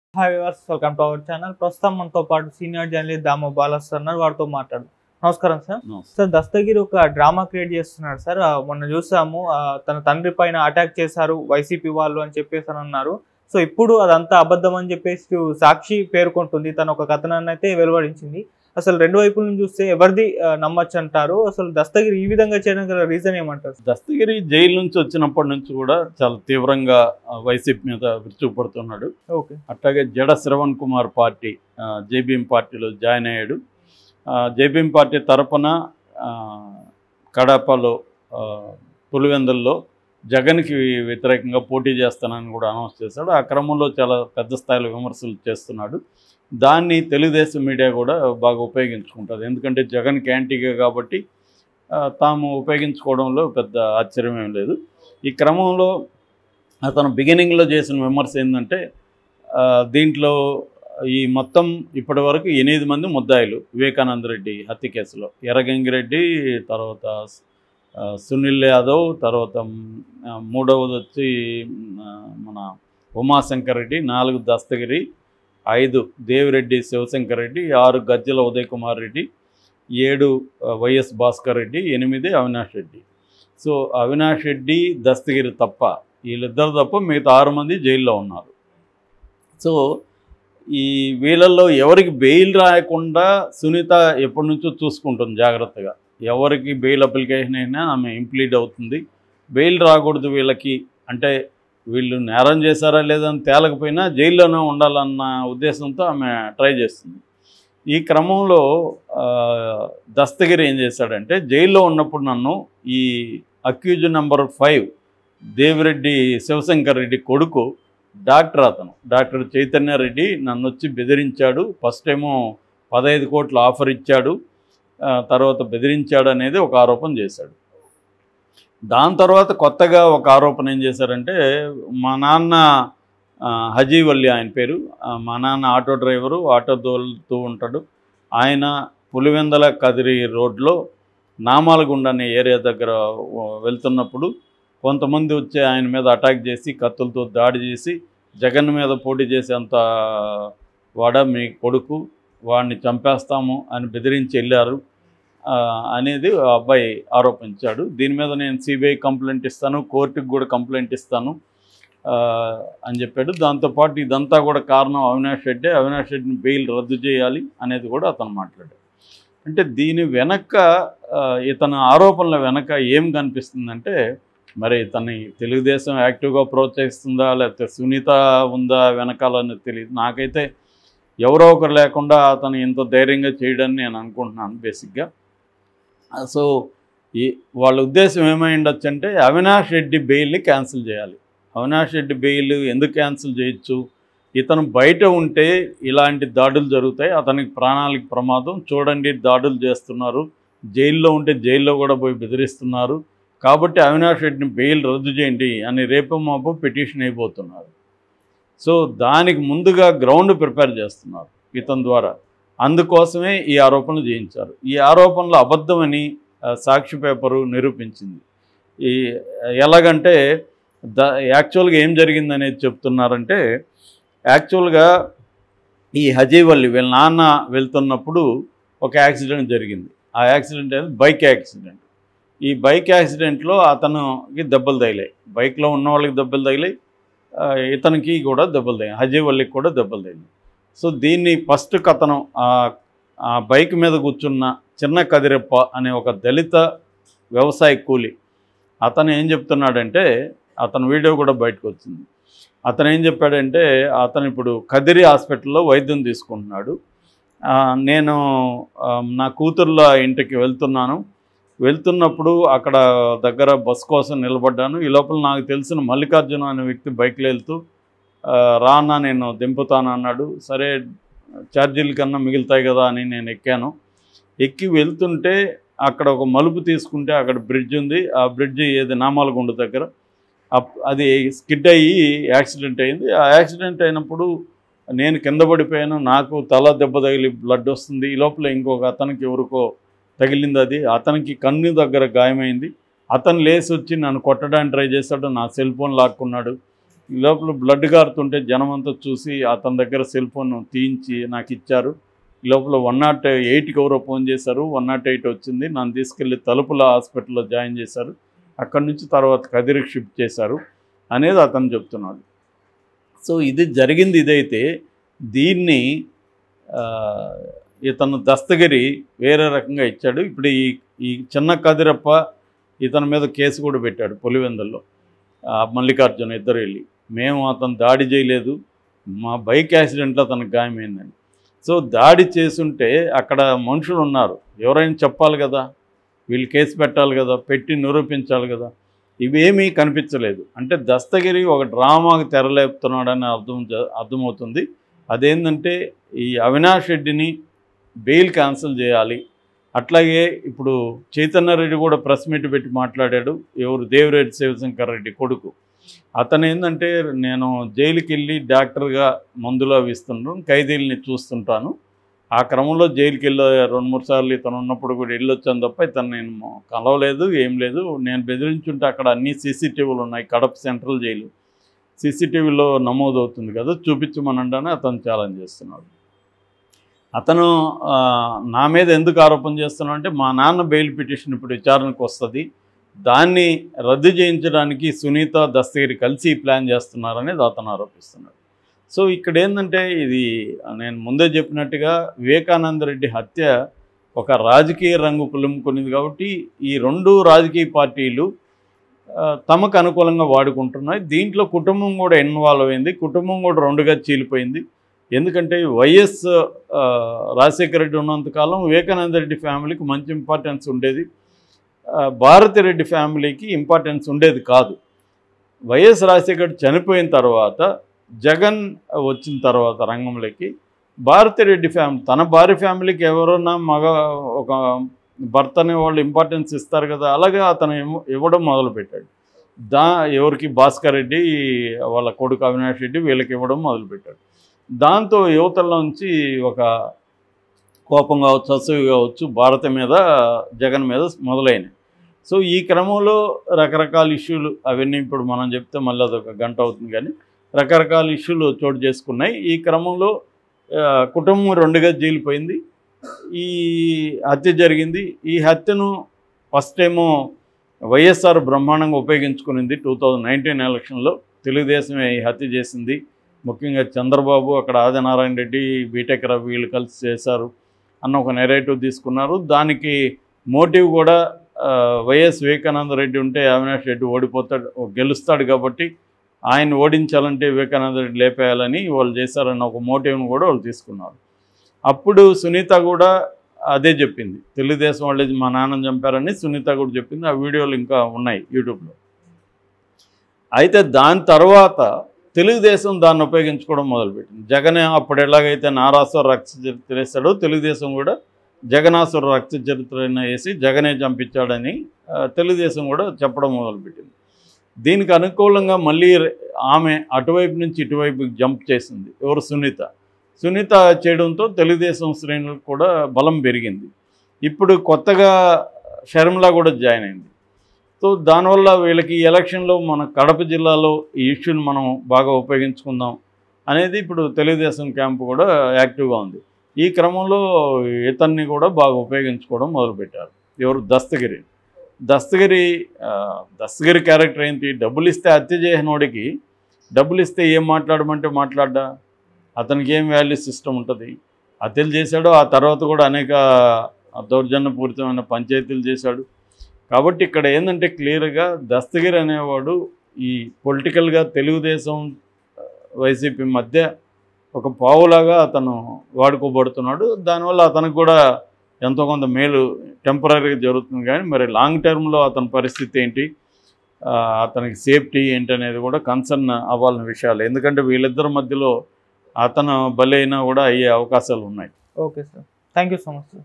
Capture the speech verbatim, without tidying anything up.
Hi viewers, welcome to our channel. ప్రస్తుతం మనతో పాటు సీనియర్ జర్నలిస్ట్ దామో బాలస్ ఉన్నారు. వారితో మాట్లాడు. నమస్కారం సార్. సార్, దస్తగిరి ఒక డ్రామా క్రియేట్ చేస్తున్నాడు సార్. మొన్న చూసాము, తన తండ్రి పైన అటాక్ చేశారు వైసీపీ వాళ్ళు అని చెప్పేసి అని అన్నారు. సో ఇప్పుడు అదంతా అబద్ధం అని చెప్పేసి సాక్షి పేర్కొంటుంది. తను ఒక కథనాన్ని అయితే వెలువడించింది. అసలు రెండు వైపుల నుంచి చూస్తే ఎవరిది నమ్మచ్చు అంటారు? అసలు దస్తగిరి ఈ విధంగా చేయడం గల రీజన్ ఏమంటారు? దస్తగిరి జైలు నుంచి వచ్చినప్పటి నుంచి కూడా చాలా తీవ్రంగా వైసీపీ మీద విరుచుకుపడుతున్నాడు. ఓకే. అట్లాగే జడ శ్రవణ్ కుమార్ పార్టీ జేబీఎం పార్టీలో జాయిన్ అయ్యాడు. జేబీఎం పార్టీ తరపున కడపలో పులివెందుల్లో జగన్కి వ్యతిరేకంగా పోటీ చేస్తానని కూడా అనౌన్స్ చేశాడు. ఆ క్రమంలో చాలా పెద్ద స్థాయిలో విమర్శలు చేస్తున్నాడు. దాన్ని తెలుగుదేశం మీడియా కూడా బాగా ఉపయోగించుకుంటుంది. ఎందుకంటే జగన్కి యాంటీగా కాబట్టి తాము ఉపయోగించుకోవడంలో పెద్ద ఆశ్చర్యం ఏం లేదు. ఈ క్రమంలో అతను బిగినింగ్లో చేసిన విమర్శ ఏంటంటే, దీంట్లో ఈ మొత్తం ఇప్పటి వరకు ఎనిమిది మంది ముద్దాయిలు వివేకానంద రెడ్డి హత్య కేసులో, ఎర్రగంగిరెడ్డి, తర్వాత సునీల్ యాదవ్, తర్వాత మూడవది వచ్చి మన ఉమాశంకర్ రెడ్డి, నాలుగు దస్తగిరి, ఐదు దేవిరెడ్డి శివశంకర్ రెడ్డి, ఆరు గజ్జల ఉదయ్ కుమార్ రెడ్డి, ఏడు వైఎస్ భాస్కర్ రెడ్డి, ఎనిమిది అవినాష్ రెడ్డి. సో అవినాష్ రెడ్డి, దస్తగిరి తప్ప, వీళ్ళిద్దరు తప్ప మిగతా ఆరు మంది జైల్లో ఉన్నారు. సో ఈ వీళ్ళల్లో ఎవరికి బెయిల్ రాయకుండా సునీత ఎప్పటి నుంచో చూసుకుంటుంది జాగ్రత్తగా. ఎవరికి బెయిల్ అప్లికేషన్ అయినా ఆమె ఇంప్లీడ్ అవుతుంది. బెయిల్ రాకూడదు వీళ్ళకి అంటే, వీళ్ళు నేరం చేశారా లేదని తేలకపోయినా జైల్లోనే ఉండాలన్న ఉద్దేశంతో ఆమె ట్రై చేస్తుంది. ఈ క్రమంలో దస్తగిరి ఏం చేశాడంటే, జైల్లో ఉన్నప్పుడు నన్ను ఈ accused number five Devireddy Shivashankar Reddy కొడుకు డాక్టర్, అతను డాక్టర్ చైతన్య రెడ్డి నన్ను వచ్చి బెదిరించాడు. ఫస్ట్ ఏమో పదహైదు కోట్ల ఆఫర్ ఇచ్చాడు, తర్వాత బెదిరించాడు అనేది ఒక ఆరోపణ చేశాడు. దాని తర్వాత కొత్తగా ఒక ఆరోపణ ఏం చేశారంటే, మా నాన్న హజీవల్లి ఆయన పేరు, మా నాన్న ఆటో డ్రైవరు, ఆటో తోలుతూ ఉంటాడు. ఆయన పులివెందల కదిరి రోడ్లో నామాలగుండ అనే ఏరియా దగ్గర వెళ్తున్నప్పుడు కొంతమంది వచ్చి ఆయన మీద అటాక్ చేసి కత్తులతో దాడి చేసి, జగన్ మీద పోటీ చేసేంత వాడ మీ కొడుకు, వాడిని చంపేస్తాము అని బెదిరించి వెళ్ళారు అనేది ఆ అబ్బాయి ఆరోపించాడు. దీని మీద నేను సిబిఐ కంప్లైంట్ ఇస్తాను, కోర్టుకు కూడా కంప్లైంట్ ఇస్తాను అని చెప్పాడు. దాంతోపాటు ఇదంతా కూడా కారణం అవినాష్ రెడ్డి, అవినాష్ రెడ్డిని బెయిల్ రద్దు చేయాలి అనేది కూడా అతను మాట్లాడాడు. అంటే దీని వెనక, ఇతని ఆరోపణల వెనక ఏం కనిపిస్తుందంటే, మరి ఇతని తెలుగుదేశం యాక్టివ్గా ప్రోత్సహిస్తుందా లేకపోతే సునీత ఉందా వెనకాలని తెలియదు. నాకైతే ఎవరో ఒకరు లేకుండా అతను ఇంత ధైర్యంగా చేయడని నేను అనుకుంటున్నాను బేసిక్గా. సో ఈ వాళ్ళ ఉద్దేశం ఏమై ఉండొచ్చు అంటే, అవినాష్ రెడ్డి బెయిల్ని క్యాన్సిల్ చేయాలి. అవినాష్ రెడ్డి బెయిల్ ఎందుకు క్యాన్సిల్ చేయొచ్చు? ఇతను బయట ఉంటే ఇలాంటి దాడులు జరుగుతాయి, అతనికి ప్రాణాలకు ప్రమాదం. చూడండి, దాడులు చేస్తున్నారు, జైల్లో ఉంటే జైల్లో కూడా పోయి బెదిరిస్తున్నారు, కాబట్టి అవినాష్ రెడ్డిని బెయిల్ రద్దు చేయండి అని రేపు మాపు పిటిషన్ అయిపోతున్నారు. సో దానికి ముందుగా గ్రౌండ్ ప్రిపేర్ చేస్తున్నారు ఇతని ద్వారా. అందుకోసమే ఈ ఆరోపణలు చేయించారు. ఈ ఆరోపణలు అబద్ధమని సాక్షి పేపరు నిరూపించింది. ఈ ఎలాగంటే ద యాక్చువల్గా ఏం జరిగిందనేది చెప్తున్నారంటే, యాక్చువల్గా ఈ హజీవల్లి వీళ్ళ నాన్న వెళ్తున్నప్పుడు ఒక యాక్సిడెంట్ జరిగింది. ఆ యాక్సిడెంట్ అనేది బైక్ యాక్సిడెంట్. ఈ బైక్ యాక్సిడెంట్లో అతనికి దెబ్బలు తగిలాయి, బైక్లో ఉన్న వాళ్ళకి దెబ్బలు తగిలాయి, ఇతనికి కూడా దెబ్బలు తగిలాయి, హజీవల్లికి కూడా దెబ్బలు తగిలాయి. సో దీన్ని ఫస్ట్ కథనం ఆ బైక్ మీద కూర్చున్న చిన్న కదిరెప్ప అనే ఒక దళిత వ్యవసాయ కూలి, అతను ఏం చెప్తున్నాడంటే, అతని వీడియో కూడా బయటకు వచ్చింది. అతను ఏం చెప్పాడంటే, అతను ఇప్పుడు కదిరి హాస్పిటల్లో వైద్యం తీసుకుంటున్నాడు. నేను నా కూతుర్ల ఇంటికి వెళ్తున్నాను, వెళ్తున్నప్పుడు అక్కడ దగ్గర బస్ కోసం నిలబడ్డాను. ఈ లోపల నాకు తెలిసిన మల్లికార్జున అనే వ్యక్తి బైక్లో వెళ్తూ రానా నేను దింపుతాను అన్నాడు. సరే, ఛార్జీల కన్నా మిగులుతాయి కదా అని నేను ఎక్కాను. ఎక్కి వెళ్తుంటే అక్కడ ఒక మలుపు తీసుకుంటే అక్కడ బ్రిడ్జ్ ఉంది. ఆ బ్రిడ్జ్ ఏది నామాలగుండ దగ్గర, అది స్కిడ్ అయ్యి యాక్సిడెంట్ అయింది. ఆ యాక్సిడెంట్ అయినప్పుడు నేను కింద పడిపోయాను, నాకు తల దెబ్బ తగిలి బ్లడ్ వస్తుంది. ఈ లోపల ఇంకొక అతనికి ఎవరికో తగిలింది, అది అతనికి కన్ను దగ్గర గాయమైంది. అతను లేచి వచ్చి నన్ను కొట్టడానికి ట్రై చేశాడు, నా సెల్ ఫోన్ లాక్కున్నాడు. ఈ లోపల బ్లడ్ కారుతుంటే జనం అంతా చూసి అతని దగ్గర సెల్ ఫోన్ తీయించి నాకు ఇచ్చారు. ఈ లోపల వన్ నాట్ ఎయిట్కి ఎవరో ఫోన్ చేశారు, వన్ నాట్ ఎయిట్ వచ్చింది, నన్ను తీసుకెళ్ళి తలుపుల హాస్పిటల్లో జాయిన్ చేశారు, అక్కడి నుంచి తర్వాత కదిరికి షిఫ్ట్ చేశారు అనేది అతను చెప్తున్నాడు. సో ఇది జరిగింది. ఇదైతే దీన్ని ఇతను దస్తగిరి వేరే రకంగా ఇచ్చాడు. ఇప్పుడు ఈ ఈ చిన్న కదిరప్ప ఇతని మీద కేసు కూడా పెట్టాడు పులివెందుల్లో. మల్లికార్జున ఇద్దరు వెళ్ళి, మేము అతను దాడి చేయలేదు, మా బైక్ యాక్సిడెంట్లో అతనికి గాయమైందని. సో దాడి చేసుంటే అక్కడ మనుషులు ఉన్నారు, ఎవరైనా చెప్పాలి కదా, వీళ్ళు కేసు పెట్టాలి కదా, పెట్టి నిరూపించాలి కదా. ఇవేమీ కనిపించలేదు. అంటే దస్తగిరి ఒక డ్రామాకి తెరలేపుతున్నాడని అర్థం అర్థమవుతుంది. అదేంటంటే ఈ అవినాష్ రెడ్డిని బెయిల్ క్యాన్సిల్ చేయాలి. అట్లాగే ఇప్పుడు చైతన్య రెడ్డి కూడా ప్రెస్ మీట్ పెట్టి మాట్లాడాడు. ఎవరు? దేవిరెడ్డి శివశంకర్ రెడ్డి కొడుకు. అతను ఏంటంటే, నేను జైలుకి వెళ్ళి డాక్టర్గా మందులు అవి ఇస్తుంటాను, ఖైదీలని చూస్తుంటాను. ఆ క్రమంలో జైలుకి వెళ్ళి రెండు మూడు సార్లు ఇతను ఉన్నప్పుడు కూడా వెళ్ళొచ్చాను తప్ప ఇతను నేను కలవలేదు, ఏం లేదు. నేను బెదిరించుంటే అక్కడ అన్ని సీసీటీవీలు ఉన్నాయి, కడప సెంట్రల్ జైలు సీసీటీవీలో నమోదు అవుతుంది కదా, చూపించమనండి అతను ఛాలెంజ్ చేస్తున్నాడు. అతను నా మీద ఎందుకు ఆరోపణ చేస్తున్నాడు అంటే, మా నాన్న బెయిల్ పిటిషన్ ఇప్పుడు విచారణకు వస్తుంది, దాన్ని రద్దు చేయించడానికి సునీత దస్తగిరి కలిసి ప్లాన్ చేస్తున్నారనేది అతను ఆరోపిస్తున్నాడు. సో ఇక్కడ ఏంటంటే, ఇది నేను ముందే చెప్పినట్టుగా వివేకానంద రెడ్డి హత్య ఒక రాజకీయ రంగు పులుముకునేది కాబట్టి ఈ రెండు రాజకీయ పార్టీలు తమకు అనుకూలంగా వాడుకుంటున్నాయి. దీంట్లో కుటుంబం కూడా ఇన్వాల్వ్ అయింది, కుటుంబం కూడా రెండుగా చీలిపోయింది. ఎందుకంటే వైఎస్ రాజశేఖర రెడ్డి ఉన్నంతకాలం వివేకానంద రెడ్డి ఫ్యామిలీకి మంచి ఇంపార్టెన్స్ ఉండేది, భారతిరెడ్డి ఫ్యామిలీకి ఇంపార్టెన్స్ ఉండేది కాదు. వైఎస్ రాజశేఖర రెడ్డి చనిపోయిన తర్వాత జగన్ వచ్చిన తర్వాత రంగంలోకి భారతిరెడ్డి ఫ్యామిలీ, తన భార్య ఫ్యామిలీకి ఎవరన్నా మగ ఒక భర్త అనే వాళ్ళు ఇంపార్టెన్స్ ఇస్తారు కదా, అలాగే అతను ఇవ్వడం మొదలుపెట్టాడు. దా ఎవరికి భాస్కర్ రెడ్డి వాళ్ళ కొడుకు అవినాష్ రెడ్డి వీళ్ళకి ఇవ్వడం మొదలుపెట్టాడు. దాంతో యువతల నుంచి ఒక కోపం కావచ్చు, అసూయ కావచ్చు భారత మీద, జగన్ మీద మొదలైనవి. సో ఈ క్రమంలో రకరకాల ఇష్యూలు అవన్నీ ఇప్పుడు మనం చెప్తే మళ్ళీ అదొక గంట అవుతుంది, కానీ రకరకాల ఇష్యూలు చోటు చేసుకున్నాయి. ఈ క్రమంలో కుటుంబం రెండుగా జీలిపోయింది, ఈ హత్య జరిగింది. ఈ హత్యను ఫస్ట్ ఏమో వైఎస్ఆర్ బ్రహ్మాండంగా ఉపయోగించుకునింది. టూ థౌజండ్ నైన్టీన్ ఎలక్షన్లో తెలుగుదేశమే ఈ హత్య చేసింది. ముఖ్యంగా చంద్రబాబు అక్కడ ఆదినారాయణ రెడ్డి, బీటెక్ రవి వీళ్ళు కలిసి చేశారు అన్న ఒక నెరేటివ్ తీసుకున్నారు. దానికి మోటివ్ కూడా వైఎస్ వివేకానంద రెడ్డి ఉంటే అవినాష్ రెడ్డి ఓడిపోతాడు, గెలుస్తాడు కాబట్టి ఆయన ఓడించాలంటే వివేకానంద రెడ్డి లేపేయాలని వాళ్ళు చేశారన్న ఒక మోటివ్ను కూడా వాళ్ళు తీసుకున్నారు. అప్పుడు సునీత కూడా అదే చెప్పింది, తెలుగుదేశం వాళ్ళే మా నాన్నని చంపారని సునీత కూడా చెప్పింది. ఆ వీడియోలు ఇంకా ఉన్నాయి యూట్యూబ్లో. అయితే దాని తర్వాత తెలుగుదేశం దాన్ని ఉపయోగించుకోవడం మొదలుపెట్టింది. జగన్ అప్పుడు ఎలాగైతే నారాసుర రక్త చరిత్ర వేశాడో తెలుగుదేశం కూడా జగనాసుర రక్త చరిత్ర వేసి జగనే చంపించాడని తెలుగుదేశం కూడా చెప్పడం మొదలుపెట్టింది. దీనికి అనుకూలంగా మళ్ళీ ఆమె అటువైపు నుంచి ఇటువైపుకి జంప్ చేసింది. ఎవరు? సునీత. సునీత చేయడంతో తెలుగుదేశం శ్రేణులకు కూడా బలం పెరిగింది. ఇప్పుడు కొత్తగా షర్మిల కూడా జాయిన్ అయింది. సో దానివల్ల వీళ్ళకి ఈ ఎలక్షన్లో మన కడప జిల్లాలో ఈ ఇష్యూని మనం బాగా ఉపయోగించుకుందాం అనేది ఇప్పుడు తెలుగుదేశం క్యాంపు కూడా యాక్టివ్గా ఉంది. ఈ క్రమంలో ఇతన్ని కూడా బాగా ఉపయోగించుకోవడం మొదలుపెట్టారు. ఎవరు? దస్తగిరి. దస్తగిరి దస్తగిరి క్యారెక్టర్ ఏంటి? డబ్బులు ఇస్తే హత్య చేసినోడికి డబ్బులు ఇస్తే ఏం మాట్లాడమంటే మాట్లాడ్డా, అతనికి ఏం వాల్యూ సిస్టమ్ ఉంటుంది? హత్యలు చేశాడు, ఆ తర్వాత కూడా అనేక దౌర్జన్యపూరితమైన పంచాయతీలు చేశాడు. కాబట్టి ఇక్కడ ఏంటంటే క్లియర్గా దస్తగిరి అనేవాడు ఈ పొలిటికల్గా తెలుగుదేశం వైసీపీ మధ్య ఒక పావులాగా అతను వాడుకోబడుతున్నాడు. దానివల్ల అతనికి కూడా ఎంతో కొంత మేలు టెంపరీగా జరుగుతుంది, కానీ మరి లాంగ్ టర్మ్లో అతని పరిస్థితి ఏంటి, అతనికి సేఫ్టీ ఏంటి అనేది కూడా కన్సర్న్ అవ్వాల్సిన విషయాలు. ఎందుకంటే వీళ్ళిద్దరి మధ్యలో అతను బలైనా కూడా అయ్యే అవకాశాలు ఉన్నాయి. Okay sir, thank you so much sir.